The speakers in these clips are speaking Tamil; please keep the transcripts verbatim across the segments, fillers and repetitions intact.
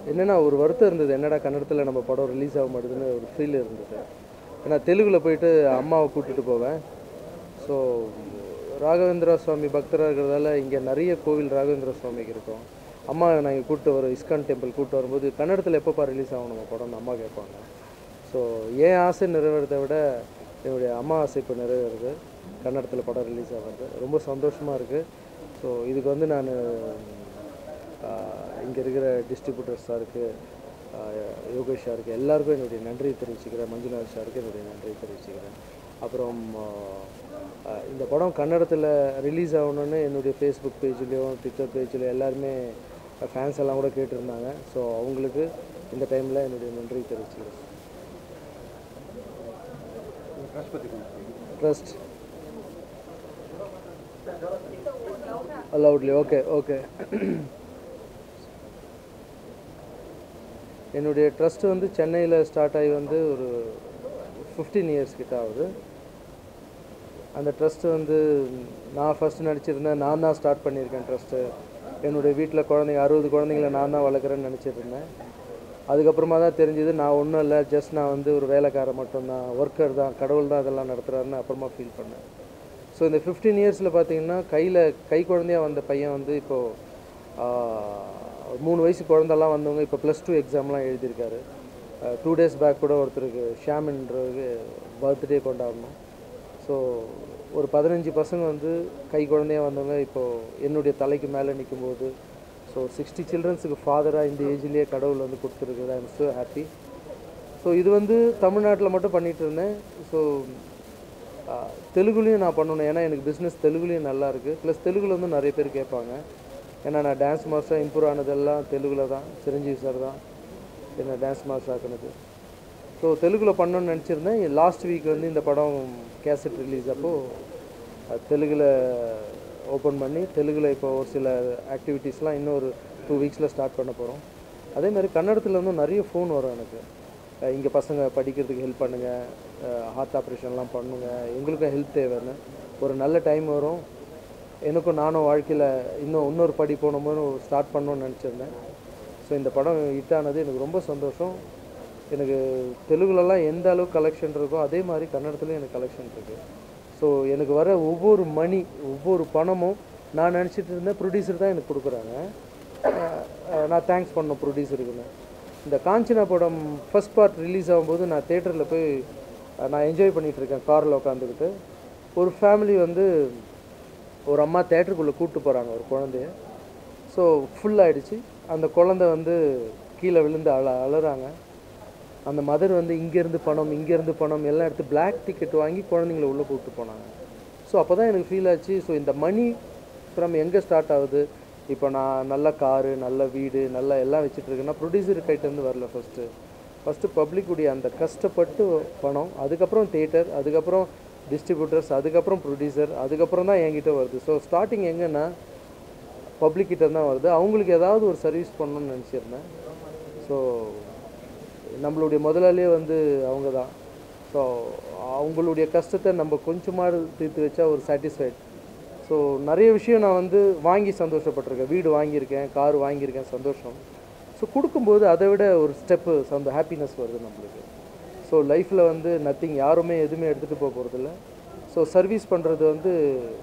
என்னென்னா ஒரு வருத்தம் இருந்தது, என்னடா கன்னடத்தில் நம்ம படம் ரிலீஸ் ஆக மாட்டேதுன்னு ஒரு ஃபீல் இருந்தது. ஏன்னா தெலுங்கில் போயிட்டு அம்மாவை கூப்பிட்டுட்டு போவேன். ஸோ ராகவேந்திர சுவாமி பக்தராக இருக்கிறதால இங்கே நிறைய கோவில் ராகவேந்திர சுவாமிக்கு இருக்கும். அம்மா நாங்கள் கூப்பிட்டு வரோம், இஸ்கான் டெம்பிள் கூப்பிட்டு வரும்போது கன்னடத்தில் எப்போப்பா ரிலீஸ் ஆகும் நம்ம படம்னு அம்மா கேட்பாங்க. ஸோ என் ஆசை நிறைவேறதை விட என்னுடைய அம்மா ஆசை இப்போ நிறைவேறுது, கன்னடத்தில் படம் ரிலீஸ் ஆகிறது. ரொம்ப சந்தோஷமாக இருக்குது. ஸோ இதுக்கு வந்து நான் இங்கே இருக்கிற டிஸ்ட்ரிபியூட்டர் சாருக்கு, யோகேஷ் சாருக்கு, எல்லாருக்கும் என்னுடைய நன்றியை தெரிவிச்சுக்கிறேன். மஞ்சுநாத் சாருக்கு என்னுடைய நன்றியை தெரிவிச்சுக்கிறேன். அப்புறம் இந்த படம் கன்னடத்தில் ரிலீஸ் ஆகணுன்னு என்னுடைய ஃபேஸ்புக் பேஜ்லேயும் ட்விட்டர் பேஜ்லேயும் எல்லாருமே ஃபேன்ஸ் எல்லாம் கூட கேட்டிருந்தாங்க. ஸோ அவங்களுக்கு இந்த டைமில் என்னுடைய நன்றி தெரிவிச்சுக்கிறேன். ட்ரஸ்ட் லவுட்லி ஓகே ஓகே என்னுடைய ட்ரஸ்ட் வந்து சென்னையில் ஸ்டார்ட் ஆகி வந்து ஒரு ஃபிஃப்டீன் இயர்ஸ் கிட்ட ஆகுது. அந்த ட்ரஸ்ட்டு வந்து நான் ஃபஸ்ட்டு நடிச்சிருந்தேன், நான் தான் ஸ்டார்ட் பண்ணியிருக்கேன் ட்ரஸ்ட்டு. என்னுடைய வீட்டில் குழந்தைங்க அறுபது குழந்தைங்கள நான் தான் வளர்க்குறேன்னு நினச்சிட்ருந்தேன். அதுக்கப்புறமா தான் தெரிஞ்சுது நான் ஒன்றும் இல்லை, ஜஸ்ட் நான் வந்து ஒரு வேலைக்காரன் மட்டும்தான், ஒர்க்கர் தான், கடவுள் தான் அதெல்லாம் நடத்துகிறாருன்னு அப்புறமா ஃபீல் பண்ணேன். ஸோ இந்த ஃபிஃப்டீன் இயர்ஸில் பார்த்திங்கன்னா கையில் கை குழந்தையாக வந்த பையன் வந்து இப்போது மூணு வயசு குழந்தெல்லாம் வந்தவங்க இப்போ ப்ளஸ் டூ எக்ஸாம்லாம் எழுதியிருக்காரு. டூ டேஸ் பேக் கூட ஒருத்தருக்கு ஷாமின்றதுக்கு பர்த்டே கொண்டாடணும். ஸோ ஒரு பதினஞ்சு பசங்க வந்து கை குழந்தையாக வந்தவங்க இப்போது என்னுடைய தலைக்கு மேலே நிற்கும்போது, ஸோ சிக்ஸ்டி சில்ட்ரன்ஸுக்கு ஃபாதராக இந்த ஏஜ்லேயே கடவுள் வந்து கொடுத்துருக்குது. I am so happy. So இது வந்து தமிழ்நாட்டில் மட்டும் பண்ணிகிட்டு இருந்தேன். ஸோ தெலுங்குலேயும் நான் பண்ணணும், ஏன்னா எனக்கு பிஸ்னஸ் தெலுங்குலேயும் நல்லா இருக்குது. ப்ளஸ் தெலுங்கில் வந்து நிறைய பேர் கேட்பாங்க, ஏன்னா நான் டான்ஸ் மாஸ்டராக இம்ப்ரூவ் ஆனதெல்லாம் தெலுங்கில் தான். சிரஞ்சீவி சார் தான் என்ன டான்ஸ் மாஸ்டர் ஆக்குனது. ஸோ தெலுங்கில் பண்ணணும்னு நினச்சிருந்தேன். லாஸ்ட் வீக் வந்து இந்த படம் கேசட் ரிலீஸ் அப்போது தெலுங்கில் ஓப்பன் பண்ணி தெலுங்கில் இப்போ ஒரு சில ஆக்டிவிட்டீஸ்லாம் இன்னும் ஒரு டூ வீக்ஸில் ஸ்டார்ட் பண்ண போகிறோம். அதேமாதிரி கன்னடத்தில் வந்து நிறைய ஃபோன் வரும் எனக்கு, இங்கே பசங்க படிக்கிறதுக்கு ஹெல்ப் பண்ணுங்கள், ஹார்ட் ஆப்ரேஷன்லாம் பண்ணுங்க, எங்களுக்கும் ஹெல்ப் தேவைன்னு. ஒரு நல்ல டைம் வரும், எனக்கும் நானும் வாழ்க்கையில் இன்னும் இன்னொரு படி போகணும்னு ஸ்டார்ட் பண்ணணும்னு நினச்சிருந்தேன். ஸோ இந்த படம் ஹிட் ஆனது எனக்கு ரொம்ப சந்தோஷம். எனக்கு தெலுங்குலலாம் எந்த அளவுக்கு கலெக்ஷன் இருக்கோ அதே மாதிரி கன்னடத்துலேயும் எனக்கு கலெக்ஷன் இருக்குது. ஸோ எனக்கு வர ஒவ்வொரு மணி ஒவ்வொரு பணமும் நான் நினச்சிட்டு இருந்தேன் ப்ரொடியூசர் தான் எனக்கு கொடுக்குறாங்க. நான் தேங்க்ஸ் பண்ணோம் ப்ரொடியூசருக்குன்னு. இந்த காஞ்சனா படம் ஃபஸ்ட் பார்ட் ரிலீஸ் ஆகும்போது நான் தேட்டரில் போய் நான் என்ஜாய் பண்ணிகிட்ருக்கேன் காரில் உட்காந்துக்கிட்டு. ஒரு ஃபேமிலி வந்து ஒரு அம்மா தேட்டருக்குள்ளே கூப்பிட்டு போகிறாங்க ஒரு குழந்தைய. ஸோ ஃபுல் ஆகிடுச்சு. அந்த குழந்தை வந்து கீழே விழுந்து அழ அழுறாங்க. அந்த மதர் வந்து இங்கேருந்து பணம் இங்கேருந்து பணம் எல்லாம் எடுத்து பிளாக் டிக்கெட் வாங்கி குழந்தைங்கள உள்ளே கூப்பிட்டு போனாங்க. ஸோ அப்போ தான் எனக்கு ஃபீல் ஆச்சு, ஸோ இந்த மணி ஃப்ரம் எங்கே ஸ்டார்ட் ஆகுது. இப்போ நான் நல்ல காரு, நல்ல வீடு, நல்லா எல்லாம் வச்சுட்ருக்கேன்னா ப்ரொடியூசர் கைட்டேருந்து வரல. ஃபஸ்ட்டு ஃபஸ்ட்டு பப்ளிக்குடைய அந்த கஷ்டப்பட்டு பணம், அதுக்கப்புறம் தேட்டர், அதுக்கப்புறம் டிஸ்ட்ரிபியூட்டர்ஸ், அதுக்கப்புறம் ப்ரொடியூசர், அதுக்கப்புறம் தான் என்கிட்ட வருது. ஸோ ஸ்டார்டிங் எங்கன்னா பப்ளிக்கிட்ட தான் வருது. அவங்களுக்கு ஏதாவது ஒரு சர்வீஸ் பண்ணணும்னு நினச்சிருந்தேன். ஸோ நம்மளுடைய முதலாளியே வந்து அவங்க தான். ஸோ அவங்களுடைய கஷ்டத்தை நம்ம கொஞ்சமாக தீர்த்து வச்சா ஒரு சாட்டிஸ்ஃபைட். ஸோ நிறைய விஷயம் நான் வந்து வாங்கி சந்தோஷப்பட்டிருக்கேன். வீடு வாங்கியிருக்கேன், கார் வாங்கியிருக்கேன், சந்தோஷம். ஸோ கொடுக்கும்போது அதை விட ஒரு ஸ்டெப்பு அந்த ஹாப்பினஸ் வருது நம்மளுக்கு. ஸோ லைஃப்பில் வந்து நத்திங், யாருமே எதுவுமே எடுத்துகிட்டு போக போகிறதில்ல. ஸோ சர்வீஸ் பண்ணுறது வந்து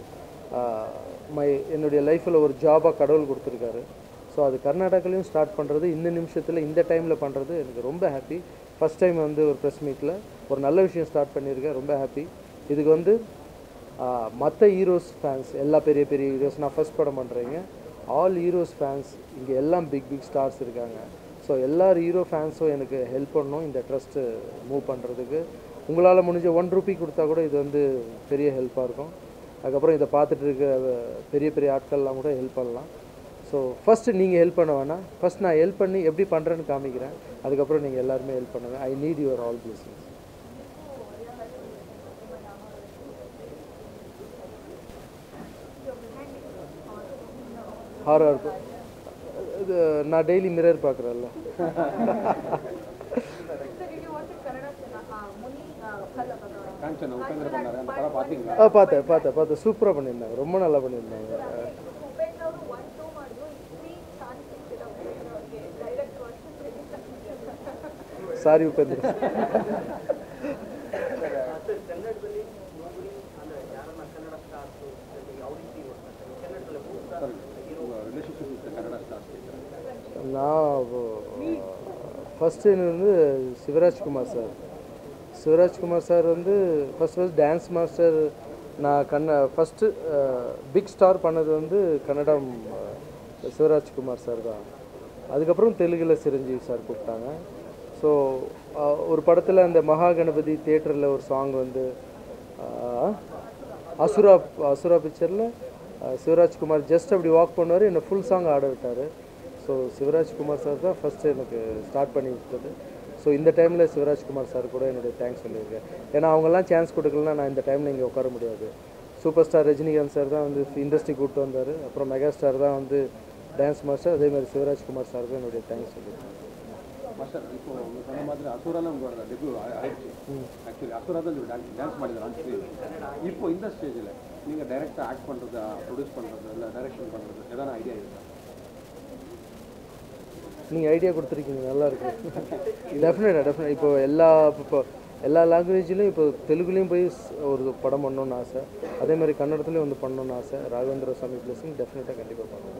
மை என்னுடைய லைஃப்பில் ஒரு ஜாபாக கடவுள் கொடுத்துருக்காரு. ஸோ அது கர்நாடகாலையும் ஸ்டார்ட் பண்ணுறது, இந்த நிமிஷத்தில் இந்த டைமில் பண்ணுறது எனக்கு ரொம்ப ஹாப்பி. ஃபஸ்ட் டைம் வந்து ஒரு ப்ரெஸ் மீட்டில் ஒரு நல்ல விஷயம் ஸ்டார்ட் பண்ணியிருக்கேன், ரொம்ப ஹாப்பி. இதுக்கு வந்து மற்ற ஹீரோஸ் ஃபேன்ஸ், எல்லா பெரிய பெரிய ஹீரோஸ், நான் ஃபஸ்ட் படம் பண்ணுறேங்க, ஆல் ஹீரோஸ் ஃபேன்ஸ் இங்கே எல்லாம் பிக் பிக் ஸ்டார்ஸ் இருக்காங்க. ஸோ எல்லார் ஹீரோ ஃபேன்ஸும் எனக்கு ஹெல்ப் பண்ணணும் இந்த ட்ரஸ்ட்டு மூவ் பண்ணுறதுக்கு. உங்களால் முடிஞ்ச ஒன் ருபி கொடுத்தா கூட இது வந்து பெரிய ஹெல்ப்பாக இருக்கும். அதுக்கப்புறம் இதை பார்த்துட்டு இருக்க பெரிய பெரிய ஆட்கள்லாம் கூட ஹெல்ப் பண்ணலாம். ஸோ ஃபஸ்ட்டு நீங்கள் ஹெல்ப் பண்ண வேணாம், ஃபஸ்ட் நான் ஹெல்ப் பண்ணி எப்படி பண்ணுறேன்னு காமிக்கிறேன், அதுக்கப்புறம் நீங்கள் எல்லாருமே ஹெல்ப் பண்ணுங்கள். I need your all blessings. Horror இது நான் டெய்லி மிரர் பார்க்குறேன்ல. ஆ பார்த்தேன் பார்த்தேன் பார்த்தேன் சூப்பராக பண்ணியிருந்தாங்க, ரொம்ப நல்லா பண்ணியிருந்தாங்க. ಸಾರಿ ಉಪೇಂದ್ರ. ನಾವು ஃபஸ்ட் வந்து சிவராஜ்குமார் சார் சிவராஜ்குமார் சார் வந்து ஃபஸ்ட் ஃபஸ்ட் டான்ஸ் மாஸ்டர் நான் கண்ண ஃபஸ்ட்டு பிக் ஸ்டார் பண்ணது வந்து கன்னடம் சிவராஜ்குமார் சார் தான். அதுக்கப்புறம் தெலுங்கில் சிரஞ்சீவி சார் கூப்பிட்டாங்க. ஸோ ஒரு படத்தில் அந்த மகா கணபதி தியேட்டரில் ஒரு சாங் வந்து அசுரா அசுரா பிக்சரில் சிவராஜ்குமார் ஜஸ்ட் அப்படி வாக் பண்ணுவார், என்னை ஃபுல் சாங் ஆட விட்டார். ஸோ சிவராஜ்குமார் சார் தான் ஃபஸ்ட்டு எனக்கு ஸ்டார்ட் பண்ணி விட்டது. ஸோ இந்த டைமில் சிவராஜ்குமார் சார் கூட என்னுடைய தேங்க்ஸ் சொல்லியிருக்கேன். ஏன்னா அவங்கெல்லாம் சான்ஸ் கொடுக்கலன்னா நான் இந்த டைமில் இங்கே உட்கார முடியாது. சூப்பர் ஸ்டார் ரஜினிகாந்த் சார் தான் வந்து இண்டஸ்ட்ரி கூப்பிட்டு வந்தார். அப்புறம் மெகா ஸ்டார் தான் வந்து டான்ஸ் மாஸ்டர். அதேமாதிரி சிவராஜ்குமார் சாருக்கும் என்னுடைய தேங்க்ஸ் சொல்லியிருக்கேன். மாஸ்டர் இப்போ உங்கள் சொன்ன மாதிரி அசுராலாம் உங்களோட டெபியூ ஆயிடுச்சு. ஆக்சுவலி அசுரா தான் டான்ஸ் டான்ஸ் பண்ணிடுறாங்க. இப்போ இந்த ஸ்டேஜில் நீங்கள் டைரெக்டாக ஆக்ட் பண்ணுறது, ப்ரொடியூஸ் பண்ணுறது, இல்லை டைரக்ஷன் பண்ணுறது எதனா ஐடியா இருக்கா? நீங்கள் ஐடியா கொடுத்துருக்கீங்க, நல்லாயிருக்கு. டெஃபினட்டாக டெஃபினட் இப்போ எல்லா இப்போ எல்லா லாங்குவேஜ்லேயும் இப்போ தெலுங்குலேயும் போய் ஒரு படம் பண்ணணுன்னு ஆசை, அதேமாதிரி கன்னடத்துலேயும் வந்து பண்ணணுன்னு ஆசை. ராகவேந்திர சாமி பிளஸிங் டெஃபினட்டாக கண்டிப்பாக பண்ணணும்.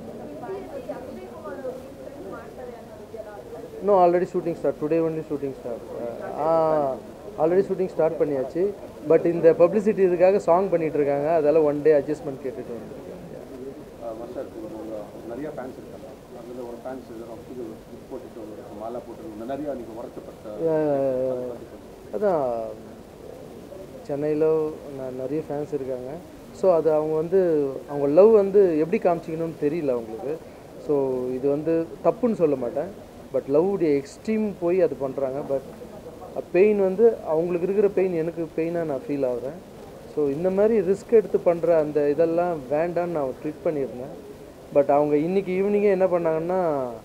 இன்னும் already shooting start, today only shooting start. Already shooting start பண்ணியாச்சு. பட் இந்த பப்ளிசிட்டி இதுக்காக சாங் பண்ணிகிட்டு இருக்காங்க, அதெல்லாம் ஒன் டே அட்ஜஸ்ட்மெண்ட் கேட்டுட்டு வந்துருக்கேன். மாஸ்டர் நிறைய ஃபேன்ஸ் இருக்காங்க, அதில் ஒரு ஃபேன்ஸ் புது போட்டுட்டு மாலா போட்டு நிறையா நீங்கள் உரைக்கப்பட்ட அதான் சென்னையில் நான் நிறைய ஃபேன்ஸ் இருக்காங்க. ஸோ அது அவங்க வந்து அவங்க லவ் வந்து எப்படி காமிச்சிக்கணும்னு தெரியல அவங்களுக்கு. ஸோ இது வந்து தப்புன்னு சொல்ல மாட்டேன், பட் லவ்வுடைய எக்ஸ்ட்ரீம் போய் அது பண்ணுறாங்க. பட் பெயின் வந்து அவங்களுக்கு இருக்கிற பெயின் எனக்கு பெயினாக நான் ஃபீல் ஆகுறேன். ஸோ இந்த மாதிரி ரிஸ்க் எடுத்து பண்ணுற அந்த இதெல்லாம் வேண்டான்னு நான் ட்ரீட் பண்ணியிருந்தேன். பட் அவங்க இன்றைக்கி ஈவினிங்கே என்ன பண்ணாங்கன்னா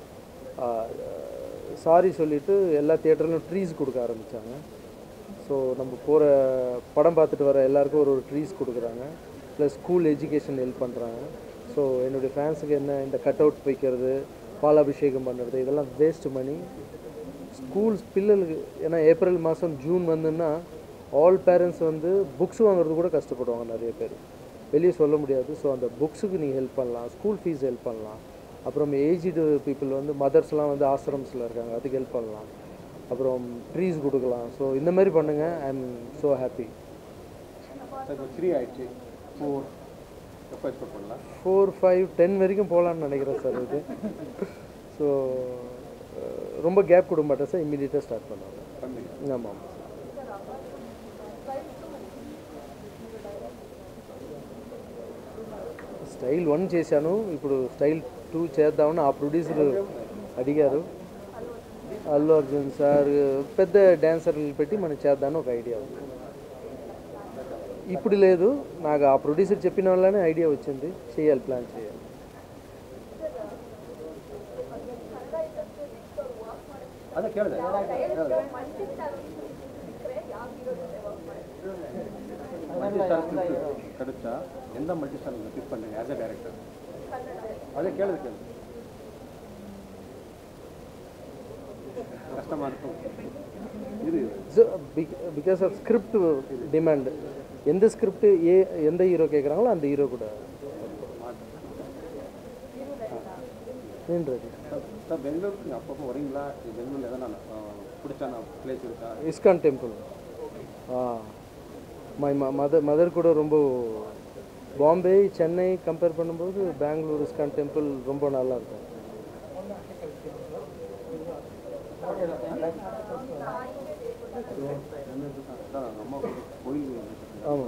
சாரி சொல்லிவிட்டு எல்லா தியேட்டர்லையும் ட்ரீஸ் கொடுக்க ஆரம்பித்தாங்க. ஸோ நம்ம போகிற படம் பார்த்துட்டு வர எல்லாருக்கும் ஒரு ஒரு ட்ரீஸ் கொடுக்குறாங்க, ப்ளஸ் ஸ்கூல் எஜுகேஷன் ஹெல்ப் பண்ணுறாங்க. ஸோ என்னுடைய ஃபேன்ஸுக்கு என்ன இந்த கட் அவுட் வைக்கிறது, பாலாபிஷேகம் பண்ணுறது, இதெல்லாம் வேஸ்ட் மணி. ஸ்கூல்ஸ் பிள்ளைகளுக்கு ஏன்னா ஏப்ரல் மாதம் ஜூன் வந்துன்னா ஆல் பேரண்ட்ஸ் வந்து புக்ஸ் வாங்குறது கூட கஷ்டப்படுவாங்க நிறைய பேர், வெளியே சொல்ல முடியாது. ஸோ அந்த புக்ஸுக்கு நீங்கள் ஹெல்ப் பண்ணலாம், ஸ்கூல் ஃபீஸ் ஹெல்ப் பண்ணலாம். அப்புறம் ஏஜ்டு பீப்புள் வந்து மதர்ஸ்லாம் வந்து ஆசிரம்ஸில் இருக்காங்க, அதுக்கு ஹெல்ப் பண்ணலாம். அப்புறம் ட்ரீஸ் கொடுக்கலாம். ஸோ இந்த மாதிரி பண்ணுங்கள். I am so happy. Three ஆயிடுச்சு, ஃபோர் பண்ணலாம், ஃபோர் ஃபைவ் டென் வரைக்கும் போகலான்னு நினைக்கிறேன் சார். இது ஸோ ரொம்ப கேப் கொடுக்க மாட்டேன் சார், இம்மீடியட்டாக ஸ்டார்ட் பண்ணுவாங்க. ஆமாம். స్టైల్ వన్ చేశాను, ఇప్పుడు స్టైల్ టూ చేద్దామని ఆ ప్రొడ్యూసర్ అడిగారు. అల్లు అర్జున్ సార్ పెద్ద డ్యాన్సర్లు పెట్టి మనం చేద్దామని ఒక ఐడియా ఉంది. ఇప్పుడు లేదు, నాకు ఆ ప్రొడ్యూసర్ చెప్పిన వల్లనే ఐడియా వచ్చింది, చేయాలి, ప్లాన్ చేయాలి. ಅದೇ ಕೇಳಿದೆ கிடைச்சா எந்த மல்டி ஸ்டார் பிக் பண்ணுங்க ஆஸ் அ டைரக்டர்? அதே கேளுது கேளு கஷ்டமாக இருக்கும் இது. பிகாஸ் ஆஃப் ஸ்கிரிப்ட் டிமாண்ட், எந்த ஸ்கிரிப்ட் ஏ எந்த ஹீரோ கேட்குறாங்களோ அந்த ஹீரோ கூட ஏன்றது. சார் பெங்களூருக்கு அப்பப்போ வரீங்களா? பெங்களூரில் எதனா பிடிச்சான பிளேஸ் இருக்கா? ISKCON temple. Ah my mother mother கூட ரொம்ப பாம்பே சென்னை கம்பேர் பண்ணும்போது பெங்களூர் இஸ்கான் டெம்பிள் ரொம்ப நல்லாயிருக்கும். ஆமாம்,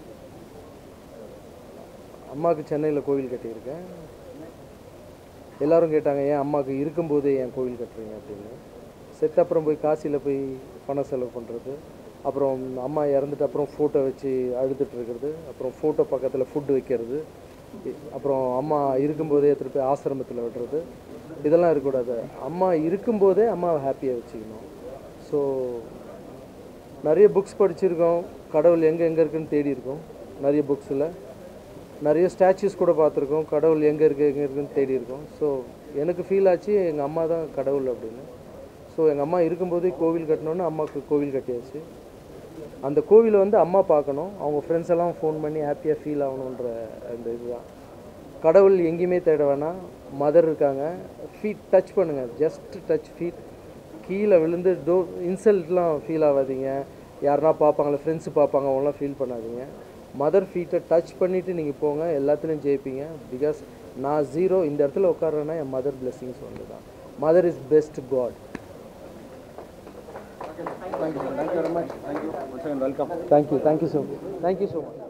அம்மாவுக்கு சென்னையில் கோவில் கட்டியிருக்கேன். எல்லோரும் கேட்டாங்க ஏன் அம்மாவுக்கு இருக்கும்போதே ஏன் கோவில் கட்டுறீங்க அப்படின்னு. செத்த அப்புறம் போய் காசியில் போய் பணம் செலவு பண்ணுறது, அப்புறம் அம்மா இறந்துட்டு அப்புறம் ஃபோட்டோ வச்சு அழுதுட்டு இருக்கிறது, அப்புறம் ஃபோட்டோ பக்கத்தில் ஃபுட்டு வைக்கிறது, அப்புறம் அம்மா இருக்கும்போதே எடுத்துகிட்டு போய் ஆசிரமத்தில் விடுறது, இதெல்லாம் இருக்கக்கூடாது. அம்மா இருக்கும்போதே அம்மாவை ஹாப்பியாக வச்சுக்கணும். ஸோ நிறைய புக்ஸ் படிச்சிருக்கோம், கடவுள் எங்கே எங்கே இருக்குதுன்னு தேடி இருக்கோம். நிறைய புக்ஸில் நிறைய ஸ்டாச்சுஸ் கூட பார்த்துருக்கோம், கடவுள் எங்கே இருக்குது எங்கே இருக்குதுன்னு தேடி இருக்கோம். ஸோ எனக்கு ஃபீல் ஆச்சு எங்கள் அம்மா தான் கடவுள் அப்படின்னு. ஸோ எங்கள் அம்மா இருக்கும்போதே கோவில் கட்டணுன்னு அம்மாவுக்கு கோவில் கட்டியாச்சு. அந்த கோவிலை வந்து அம்மா பார்க்கணும், அவங்க ஃப்ரெண்ட்ஸ் எல்லாம் ஃபோன் பண்ணி ஹாப்பியாக ஃபீல் ஆகணுன்ற அந்த இதுதான். கடவுள் எங்கேயுமே தேட வேணாம், மதர் இருக்காங்க. ஃபீட் டச் பண்ணுங்கள், ஜஸ்ட் டச் ஃபீட். கீழே விழுந்து டோ இன்சல்ட்லாம் ஃபீல் ஆகாதீங்க. யாருனா பார்ப்பாங்களே, ஃப்ரெண்ட்ஸு பார்ப்பாங்க, அவங்களாம் ஃபீல் பண்ணாதீங்க. மதர் ஃபீட்டை டச் பண்ணிவிட்டு நீங்கள் போங்க, எல்லாத்துலேயும் ஜெயிப்பீங்க. பிகாஸ் நான் ஜீரோ, இந்த இடத்துல உட்கார்றேன்னா என் மதர் பிளெஸிங்ஸ் வந்து தான். Mother is best god. Thank you, sir. Thank you very much. Thank you. Once again, welcome. Thank you. Thank you so much. Thank you so much.